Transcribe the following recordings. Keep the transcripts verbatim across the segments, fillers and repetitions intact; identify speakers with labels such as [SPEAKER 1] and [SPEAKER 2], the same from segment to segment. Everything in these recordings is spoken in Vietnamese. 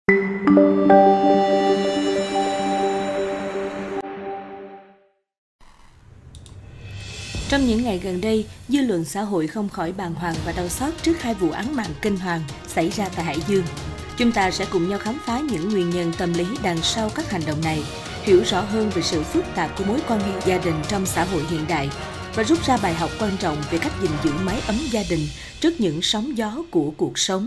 [SPEAKER 1] Trong những ngày gần đây, dư luận xã hội không khỏi bàng hoàng và đau xót trước hai vụ án mạng kinh hoàng xảy ra tại Hải Dương. Chúng ta sẽ cùng nhau khám phá những nguyên nhân tâm lý đằng sau các hành động này, hiểu rõ hơn về sự phức tạp của mối quan hệ gia đình trong xã hội hiện đại và rút ra bài học quan trọng về cách gìn giữ mái ấm gia đình trước những sóng gió của cuộc sống.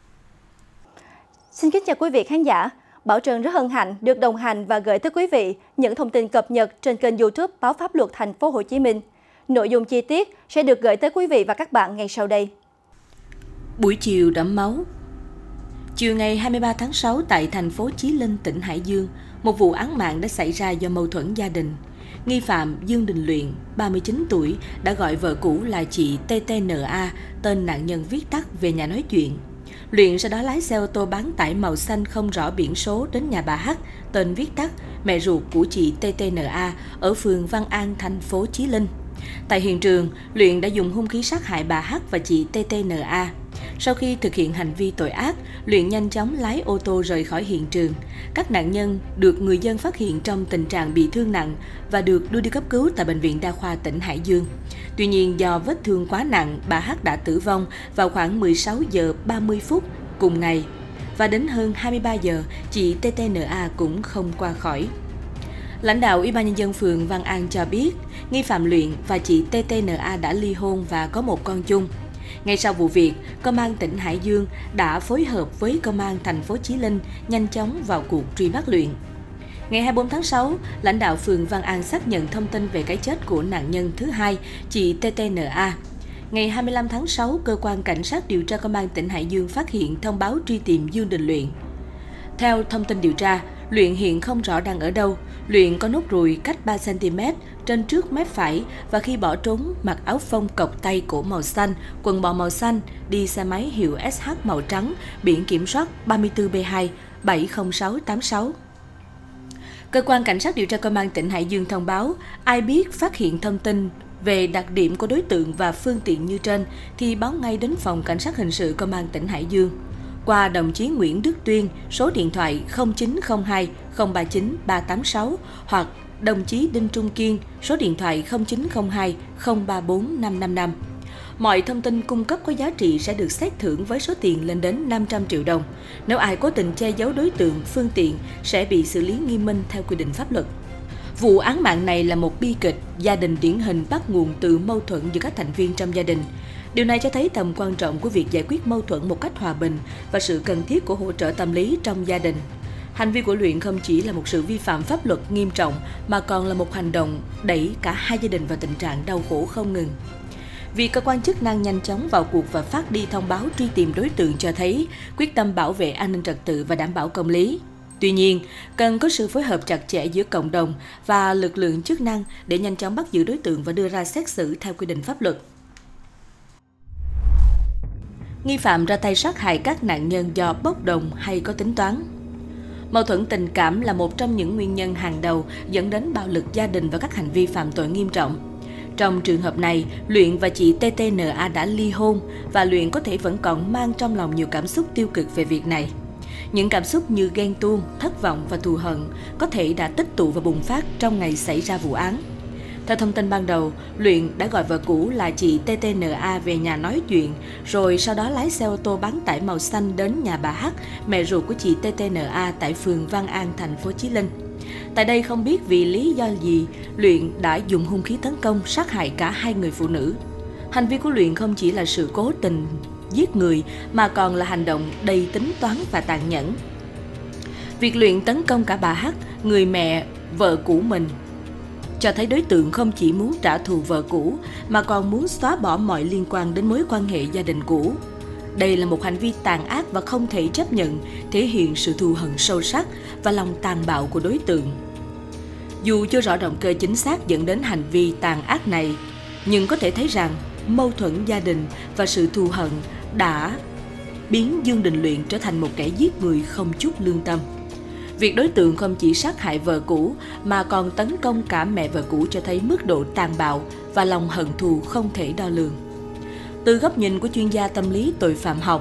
[SPEAKER 2] Xin kính chào quý vị khán giả. Bảo Trân rất hân hạnh được đồng hành và gửi tới quý vị những thông tin cập nhật trên kênh YouTube Báo Pháp Luật Thành phố Hồ Chí Minh. Nội dung chi tiết sẽ được gửi tới quý vị và các bạn ngay sau đây.
[SPEAKER 1] Buổi chiều đẫm máu. Chiều ngày hai mươi ba tháng sáu tại thành phố Chí Linh, tỉnh Hải Dương, một vụ án mạng đã xảy ra do mâu thuẫn gia đình. Nghi phạm Dương Đình Luyện, ba mươi chín tuổi, đã gọi vợ cũ là chị tê tê en a, tên nạn nhân viết tắt, về nhà nói chuyện. Luyện sau đó lái xe ô tô bán tải màu xanh không rõ biển số đến nhà bà H, tên viết tắt, mẹ ruột của chị tê tê en a, ở phường Văn An, thành phố Chí Linh. Tại hiện trường, Luyện đã dùng hung khí sát hại bà H và chị tê tê en a. Sau khi thực hiện hành vi tội ác, Luyện nhanh chóng lái ô tô rời khỏi hiện trường. Các nạn nhân được người dân phát hiện trong tình trạng bị thương nặng và được đưa đi cấp cứu tại Bệnh viện Đa khoa tỉnh Hải Dương. Tuy nhiên, do vết thương quá nặng, bà H đã tử vong vào khoảng mười sáu giờ ba mươi phút cùng ngày. Và đến hơn hai mươi ba giờ, chị tê tê en a cũng không qua khỏi. Lãnh đạo Ủy ban Nhân dân phường Văn An cho biết, nghi phạm Luyện và chị tê tê en a đã ly hôn và có một con chung. Ngay sau vụ việc, Công an tỉnh Hải Dương đã phối hợp với Công an thành phố Chí Linh nhanh chóng vào cuộc truy bắt Luyện. Ngày hai mươi bốn tháng sáu, lãnh đạo phường Văn An xác nhận thông tin về cái chết của nạn nhân thứ hai, chị tê tê en a. Ngày hai mươi lăm tháng sáu, Cơ quan Cảnh sát điều tra Công an tỉnh Hải Dương phát hiện thông báo truy tìm Dương Đình Luyện. Theo thông tin điều tra, Luyện hiện không rõ đang ở đâu. Luyện có nốt ruồi cách ba xăng ti mét trên trước mép phải và khi bỏ trốn mặc áo phông cộc tay cổ màu xanh, quần bò màu xanh, đi xe máy hiệu ét hát màu trắng, biển kiểm soát ba mươi tư B hai bảy không sáu tám sáu. Cơ quan Cảnh sát điều tra Công an tỉnh Hải Dương thông báo, ai biết phát hiện thông tin về đặc điểm của đối tượng và phương tiện như trên thì báo ngay đến Phòng Cảnh sát Hình sự Công an tỉnh Hải Dương. Qua đồng chí Nguyễn Đức Tuyên, số điện thoại không chín không hai không ba chín ba tám sáu hoặc đồng chí Đinh Trung Kiên, số điện thoại không chín không hai không ba bốn năm năm năm. Mọi thông tin cung cấp có giá trị sẽ được xét thưởng với số tiền lên đến năm trăm triệu đồng. Nếu ai cố tình che giấu đối tượng, phương tiện sẽ bị xử lý nghiêm minh theo quy định pháp luật. Vụ án mạng này là một bi kịch, gia đình điển hình bắt nguồn từ mâu thuẫn giữa các thành viên trong gia đình. Điều này cho thấy tầm quan trọng của việc giải quyết mâu thuẫn một cách hòa bình và sự cần thiết của hỗ trợ tâm lý trong gia đình. Hành vi của Luyện không chỉ là một sự vi phạm pháp luật nghiêm trọng mà còn là một hành động đẩy cả hai gia đình vào tình trạng đau khổ không ngừng. Việc cơ quan chức năng nhanh chóng vào cuộc và phát đi thông báo truy tìm đối tượng cho thấy quyết tâm bảo vệ an ninh trật tự và đảm bảo công lý. Tuy nhiên, cần có sự phối hợp chặt chẽ giữa cộng đồng và lực lượng chức năng để nhanh chóng bắt giữ đối tượng và đưa ra xét xử theo quy định pháp luật. Nghi phạm ra tay sát hại các nạn nhân do bốc đồng hay có tính toán. Mâu thuẫn tình cảm là một trong những nguyên nhân hàng đầu dẫn đến bạo lực gia đình và các hành vi phạm tội nghiêm trọng. Trong trường hợp này, Luyện và chị tê tê en a đã ly hôn và Luyện có thể vẫn còn mang trong lòng nhiều cảm xúc tiêu cực về việc này. Những cảm xúc như ghen tuông, thất vọng và thù hận có thể đã tích tụ và bùng phát trong ngày xảy ra vụ án. Theo thông tin ban đầu, Luyện đã gọi vợ cũ là chị tê tê en a về nhà nói chuyện, rồi sau đó lái xe ô tô bán tải màu xanh đến nhà bà H, mẹ ruột của chị tê tê en a tại phường Văn An, thành phố Chí Linh. Tại đây không biết vì lý do gì, Luyện đã dùng hung khí tấn công sát hại cả hai người phụ nữ. Hành vi của Luyện không chỉ là sự cố tình giết người mà còn là hành động đầy tính toán và tàn nhẫn. Việc Luyện tấn công cả bà H, người mẹ, vợ cũ mình, cho thấy đối tượng không chỉ muốn trả thù vợ cũ mà còn muốn xóa bỏ mọi liên quan đến mối quan hệ gia đình cũ. Đây là một hành vi tàn ác và không thể chấp nhận, thể hiện sự thù hận sâu sắc và lòng tàn bạo của đối tượng. Dù chưa rõ động cơ chính xác dẫn đến hành vi tàn ác này, nhưng có thể thấy rằng mâu thuẫn gia đình và sự thù hận đã biến Dương Đình Luyện trở thành một kẻ giết người không chút lương tâm. Việc đối tượng không chỉ sát hại vợ cũ mà còn tấn công cả mẹ vợ cũ cho thấy mức độ tàn bạo và lòng hận thù không thể đo lường. Từ góc nhìn của chuyên gia tâm lý tội phạm học,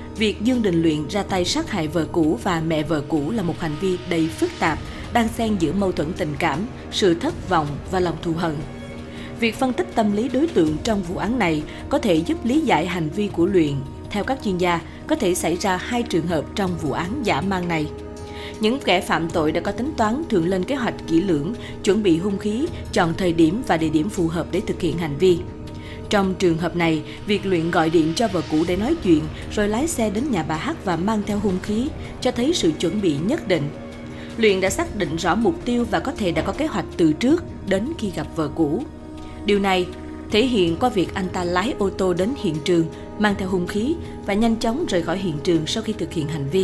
[SPEAKER 1] Việc Dương Đình Luyện ra tay sát hại vợ cũ và mẹ vợ cũ là một hành vi đầy phức tạp, đang xen giữa mâu thuẫn tình cảm, sự thất vọng và lòng thù hận. Việc phân tích tâm lý đối tượng trong vụ án này có thể giúp lý giải hành vi của Luyện. Theo các chuyên gia, có thể xảy ra hai trường hợp trong vụ án dã man này. Những kẻ phạm tội đã có tính toán, thường lên kế hoạch kỹ lưỡng, chuẩn bị hung khí, chọn thời điểm và địa điểm phù hợp để thực hiện hành vi. Trong trường hợp này, việc Luyện gọi điện cho vợ cũ để nói chuyện, rồi lái xe đến nhà bà H và mang theo hung khí, cho thấy sự chuẩn bị nhất định. Luyện đã xác định rõ mục tiêu và có thể đã có kế hoạch từ trước đến khi gặp vợ cũ. Điều này thể hiện qua việc anh ta lái ô tô đến hiện trường, mang theo hung khí và nhanh chóng rời khỏi hiện trường sau khi thực hiện hành vi.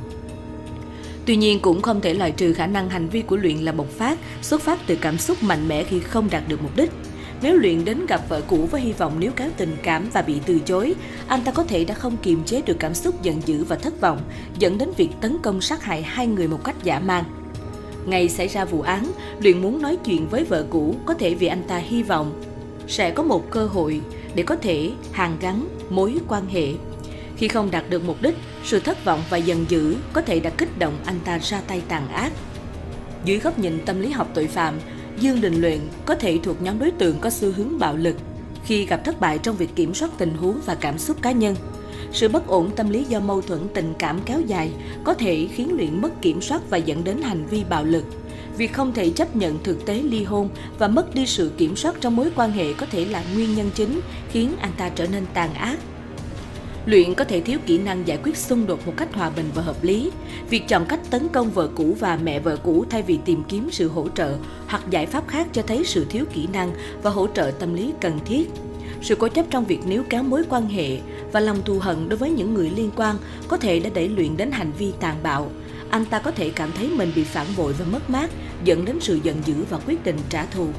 [SPEAKER 1] Tuy nhiên, cũng không thể loại trừ khả năng hành vi của Luyện là bộc phát, xuất phát từ cảm xúc mạnh mẽ khi không đạt được mục đích. Nếu Luyện đến gặp vợ cũ với hy vọng níu kéo tình cảm và bị từ chối, anh ta có thể đã không kiềm chế được cảm xúc giận dữ và thất vọng, dẫn đến việc tấn công sát hại hai người một cách dã man. Ngày xảy ra vụ án, Luyện muốn nói chuyện với vợ cũ, có thể vì anh ta hy vọng sẽ có một cơ hội để có thể hàn gắn mối quan hệ. Khi không đạt được mục đích, sự thất vọng và giận dữ có thể đã kích động anh ta ra tay tàn ác. Dưới góc nhìn tâm lý học tội phạm, Dương Đình Luyện có thể thuộc nhóm đối tượng có xu hướng bạo lực khi gặp thất bại trong việc kiểm soát tình huống và cảm xúc cá nhân. Sự bất ổn tâm lý do mâu thuẫn tình cảm kéo dài có thể khiến Luyện mất kiểm soát và dẫn đến hành vi bạo lực. Việc không thể chấp nhận thực tế ly hôn và mất đi sự kiểm soát trong mối quan hệ có thể là nguyên nhân chính khiến anh ta trở nên tàn ác. Luyện có thể thiếu kỹ năng giải quyết xung đột một cách hòa bình và hợp lý. Việc chọn cách tấn công vợ cũ và mẹ vợ cũ thay vì tìm kiếm sự hỗ trợ hoặc giải pháp khác cho thấy sự thiếu kỹ năng và hỗ trợ tâm lý cần thiết. Sự cố chấp trong việc níu kéo mối quan hệ và lòng thù hận đối với những người liên quan có thể đã đẩy Luyện đến hành vi tàn bạo. Anh ta có thể cảm thấy mình bị phản bội và mất mát, dẫn đến sự giận dữ và quyết định trả thù.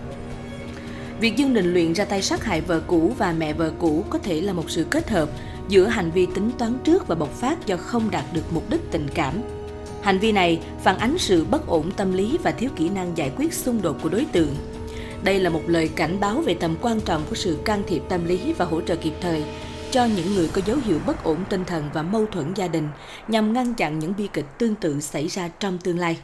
[SPEAKER 1] Việc Dương Đình Luyện ra tay sát hại vợ cũ và mẹ vợ cũ có thể là một sự kết hợp giữa hành vi tính toán trước và bộc phát do không đạt được mục đích tình cảm. Hành vi này phản ánh sự bất ổn tâm lý và thiếu kỹ năng giải quyết xung đột của đối tượng. Đây là một lời cảnh báo về tầm quan trọng của sự can thiệp tâm lý và hỗ trợ kịp thời cho những người có dấu hiệu bất ổn tinh thần và mâu thuẫn gia đình, nhằm ngăn chặn những bi kịch tương tự xảy ra trong tương lai.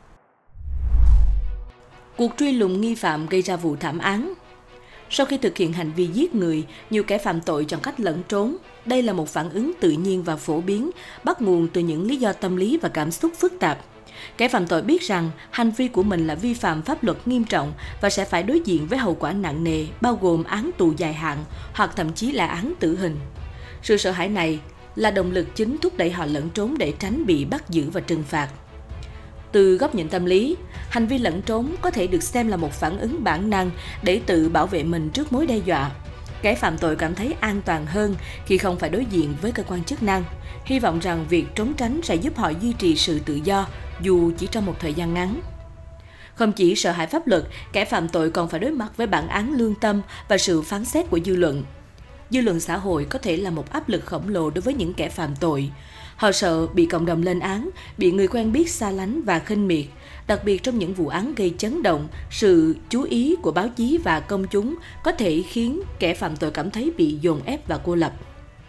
[SPEAKER 1] Cuộc truy lùng nghi phạm gây ra vụ thảm án. Sau khi thực hiện hành vi giết người, nhiều kẻ phạm tội chọn cách lẩn trốn. Đây là một phản ứng tự nhiên và phổ biến, bắt nguồn từ những lý do tâm lý và cảm xúc phức tạp. Kẻ phạm tội biết rằng hành vi của mình là vi phạm pháp luật nghiêm trọng và sẽ phải đối diện với hậu quả nặng nề, bao gồm án tù dài hạn hoặc thậm chí là án tử hình. Sự sợ hãi này là động lực chính thúc đẩy họ lẩn trốn để tránh bị bắt giữ và trừng phạt. Từ góc nhìn tâm lý, hành vi lẩn trốn có thể được xem là một phản ứng bản năng để tự bảo vệ mình trước mối đe dọa. Kẻ phạm tội cảm thấy an toàn hơn khi không phải đối diện với cơ quan chức năng, hy vọng rằng việc trốn tránh sẽ giúp họ duy trì sự tự do dù chỉ trong một thời gian ngắn. Không chỉ sợ hãi pháp luật, kẻ phạm tội còn phải đối mặt với bản án lương tâm và sự phán xét của dư luận. Dư luận xã hội có thể là một áp lực khổng lồ đối với những kẻ phạm tội. Họ sợ bị cộng đồng lên án, bị người quen biết xa lánh và khinh miệt. Đặc biệt trong những vụ án gây chấn động, sự chú ý của báo chí và công chúng có thể khiến kẻ phạm tội cảm thấy bị dồn ép và cô lập.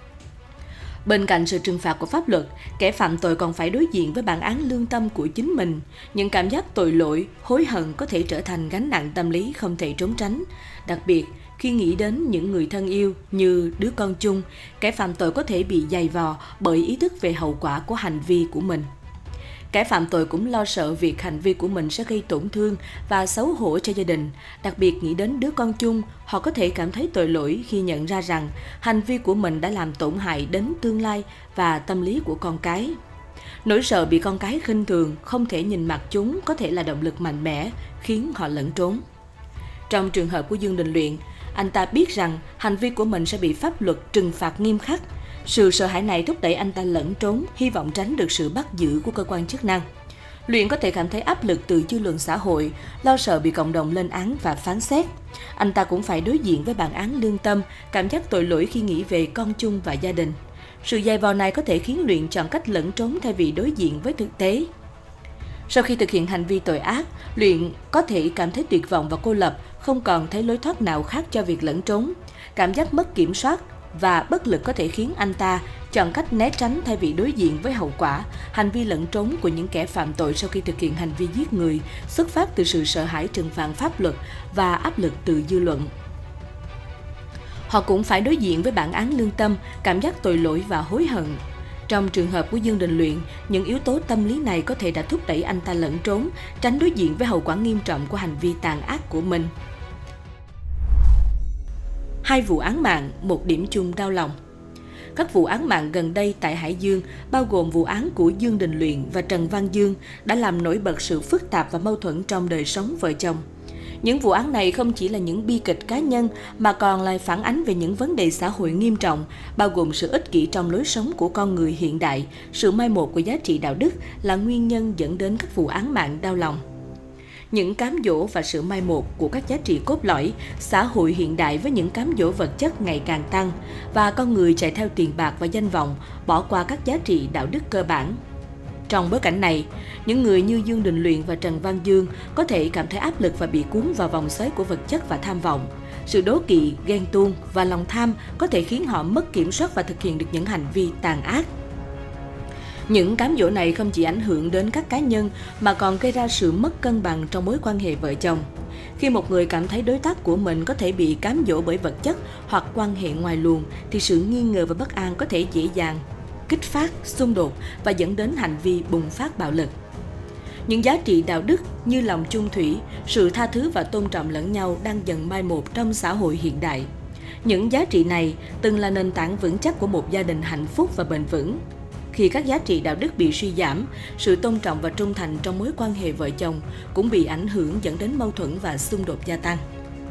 [SPEAKER 1] Bên cạnh sự trừng phạt của pháp luật, kẻ phạm tội còn phải đối diện với bản án lương tâm của chính mình. Những cảm giác tội lỗi, hối hận có thể trở thành gánh nặng tâm lý không thể trốn tránh. Đặc biệt, khi nghĩ đến những người thân yêu như đứa con chung, kẻ phạm tội có thể bị dày vò bởi ý thức về hậu quả của hành vi của mình. Kẻ phạm tội cũng lo sợ việc hành vi của mình sẽ gây tổn thương và xấu hổ cho gia đình. Đặc biệt nghĩ đến đứa con chung, họ có thể cảm thấy tội lỗi khi nhận ra rằng hành vi của mình đã làm tổn hại đến tương lai và tâm lý của con cái. Nỗi sợ bị con cái khinh thường, không thể nhìn mặt chúng có thể là động lực mạnh mẽ khiến họ lẩn trốn. Trong trường hợp của Dương Đình Luyện, anh ta biết rằng hành vi của mình sẽ bị pháp luật trừng phạt nghiêm khắc. Sự sợ hãi này thúc đẩy anh ta lẩn trốn, hy vọng tránh được sự bắt giữ của cơ quan chức năng. Luyện có thể cảm thấy áp lực từ dư luận xã hội, lo sợ bị cộng đồng lên án và phán xét. Anh ta cũng phải đối diện với bản án lương tâm, cảm giác tội lỗi khi nghĩ về con chung và gia đình. Sự dày vò này có thể khiến Luyện chọn cách lẩn trốn thay vì đối diện với thực tế. Sau khi thực hiện hành vi tội ác, Luyện có thể cảm thấy tuyệt vọng và cô lập, không còn thấy lối thoát nào khác cho việc lẩn trốn. Cảm giác mất kiểm soát và bất lực có thể khiến anh ta chọn cách né tránh thay vì đối diện với hậu quả. Hành vi lẩn trốn của những kẻ phạm tội sau khi thực hiện hành vi giết người xuất phát từ sự sợ hãi trừng phạt pháp luật và áp lực từ dư luận. Họ cũng phải đối diện với bản án lương tâm, cảm giác tội lỗi và hối hận. Trong trường hợp của Dương Đình Luyện, những yếu tố tâm lý này có thể đã thúc đẩy anh ta lẩn trốn, tránh đối diện với hậu quả nghiêm trọng của hành vi tàn ác của mình. Hai vụ án mạng, một điểm chung đau lòng. Các vụ án mạng gần đây tại Hải Dương, bao gồm vụ án của Dương Đình Luyện và Trần Văn Dương, đã làm nổi bật sự phức tạp và mâu thuẫn trong đời sống vợ chồng. Những vụ án này không chỉ là những bi kịch cá nhân mà còn là phản ánh về những vấn đề xã hội nghiêm trọng, bao gồm sự ích kỷ trong lối sống của con người hiện đại, sự mai một của giá trị đạo đức là nguyên nhân dẫn đến các vụ án mạng đau lòng. Những cám dỗ và sự mai một của các giá trị cốt lõi, xã hội hiện đại với những cám dỗ vật chất ngày càng tăng và con người chạy theo tiền bạc và danh vọng, bỏ qua các giá trị đạo đức cơ bản. Trong bối cảnh này, những người như Dương Đình Luyện và Trần Văn Dương có thể cảm thấy áp lực và bị cuốn vào vòng xoáy của vật chất và tham vọng. Sự đố kỵ, ghen tuông và lòng tham có thể khiến họ mất kiểm soát và thực hiện được những hành vi tàn ác. Những cám dỗ này không chỉ ảnh hưởng đến các cá nhân mà còn gây ra sự mất cân bằng trong mối quan hệ vợ chồng. Khi một người cảm thấy đối tác của mình có thể bị cám dỗ bởi vật chất hoặc quan hệ ngoài luồng, thì sự nghi ngờ và bất an có thể dễ dàng kích phát, xung đột và dẫn đến hành vi bùng phát bạo lực. Những giá trị đạo đức như lòng chung thủy, sự tha thứ và tôn trọng lẫn nhau đang dần mai một trong xã hội hiện đại. Những giá trị này từng là nền tảng vững chắc của một gia đình hạnh phúc và bền vững. Khi các giá trị đạo đức bị suy giảm, sự tôn trọng và trung thành trong mối quan hệ vợ chồng cũng bị ảnh hưởng, dẫn đến mâu thuẫn và xung đột gia tăng.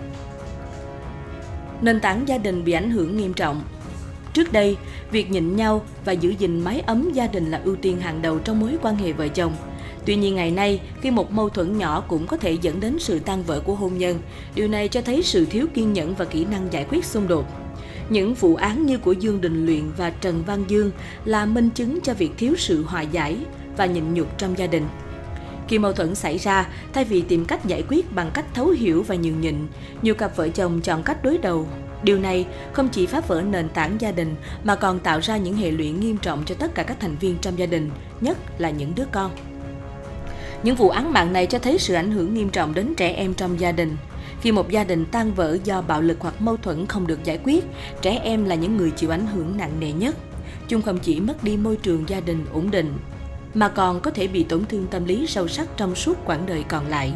[SPEAKER 1] Nền tảng gia đình bị ảnh hưởng nghiêm trọng. Trước đây, việc nhịn nhau và giữ gìn mái ấm gia đình là ưu tiên hàng đầu trong mối quan hệ vợ chồng. Tuy nhiên ngày nay, khi một mâu thuẫn nhỏ cũng có thể dẫn đến sự tan vỡ của hôn nhân, điều này cho thấy sự thiếu kiên nhẫn và kỹ năng giải quyết xung đột. Những vụ án như của Dương Đình Luyện và Trần Văn Dương là minh chứng cho việc thiếu sự hòa giải và nhịn nhục trong gia đình. Khi mâu thuẫn xảy ra, thay vì tìm cách giải quyết bằng cách thấu hiểu và nhường nhịn, nhiều cặp vợ chồng chọn cách đối đầu. Điều này không chỉ phá vỡ nền tảng gia đình mà còn tạo ra những hệ lụy nghiêm trọng cho tất cả các thành viên trong gia đình, nhất là những đứa con. Những vụ án mạng này cho thấy sự ảnh hưởng nghiêm trọng đến trẻ em trong gia đình. Khi một gia đình tan vỡ do bạo lực hoặc mâu thuẫn không được giải quyết, trẻ em là những người chịu ảnh hưởng nặng nề nhất. Chúng không chỉ mất đi môi trường gia đình ổn định, mà còn có thể bị tổn thương tâm lý sâu sắc trong suốt quãng đời còn lại.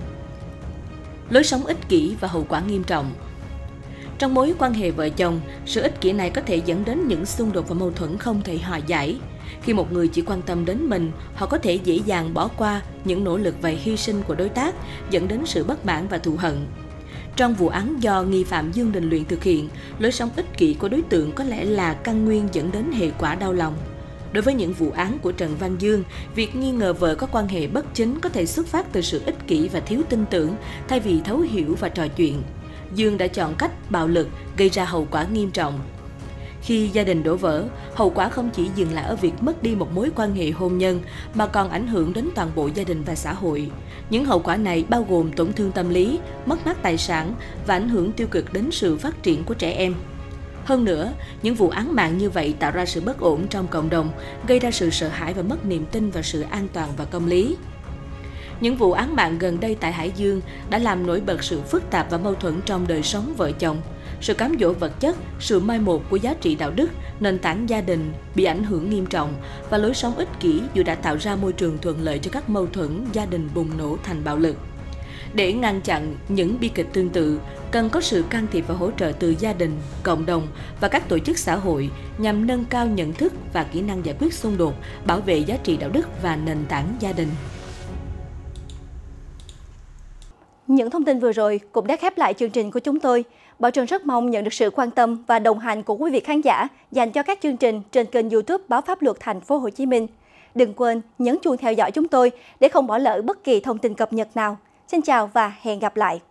[SPEAKER 1] Lối sống ích kỷ và hậu quả nghiêm trọng. Trong mối quan hệ vợ chồng, sự ích kỷ này có thể dẫn đến những xung đột và mâu thuẫn không thể hòa giải. Khi một người chỉ quan tâm đến mình, họ có thể dễ dàng bỏ qua những nỗ lực và hy sinh của đối tác, dẫn đến sự bất mãn và thù hận. Trong vụ án do nghi phạm Dương Đình Luyện thực hiện, lối sống ích kỷ của đối tượng có lẽ là căn nguyên dẫn đến hệ quả đau lòng. Đối với những vụ án của Trần Văn Dương, việc nghi ngờ vợ có quan hệ bất chính có thể xuất phát từ sự ích kỷ và thiếu tin tưởng thay vì thấu hiểu và trò chuyện. Dương đã chọn cách bạo lực, gây ra hậu quả nghiêm trọng. Khi gia đình đổ vỡ, hậu quả không chỉ dừng lại ở việc mất đi một mối quan hệ hôn nhân mà còn ảnh hưởng đến toàn bộ gia đình và xã hội. Những hậu quả này bao gồm tổn thương tâm lý, mất mát tài sản và ảnh hưởng tiêu cực đến sự phát triển của trẻ em. Hơn nữa, những vụ án mạng như vậy tạo ra sự bất ổn trong cộng đồng, gây ra sự sợ hãi và mất niềm tin vào sự an toàn và công lý. Những vụ án mạng gần đây tại Hải Dương đã làm nổi bật sự phức tạp và mâu thuẫn trong đời sống vợ chồng. Sự cám dỗ vật chất, sự mai một của giá trị đạo đức, nền tảng gia đình bị ảnh hưởng nghiêm trọng và lối sống ích kỷ dù đã tạo ra môi trường thuận lợi cho các mâu thuẫn gia đình bùng nổ thành bạo lực. Để ngăn chặn những bi kịch tương tự, cần có sự can thiệp và hỗ trợ từ gia đình, cộng đồng và các tổ chức xã hội nhằm nâng cao nhận thức và kỹ năng giải quyết xung đột, bảo vệ giá trị đạo đức và nền tảng gia đình.
[SPEAKER 2] Những thông tin vừa rồi cũng đã khép lại chương trình của chúng tôi. Bảo Trân rất mong nhận được sự quan tâm và đồng hành của quý vị khán giả dành cho các chương trình trên kênh YouTube Báo Pháp Luật Thành phố Hồ Chí Minh. Đừng quên nhấn chuông theo dõi chúng tôi để không bỏ lỡ bất kỳ thông tin cập nhật nào. Xin chào và hẹn gặp lại!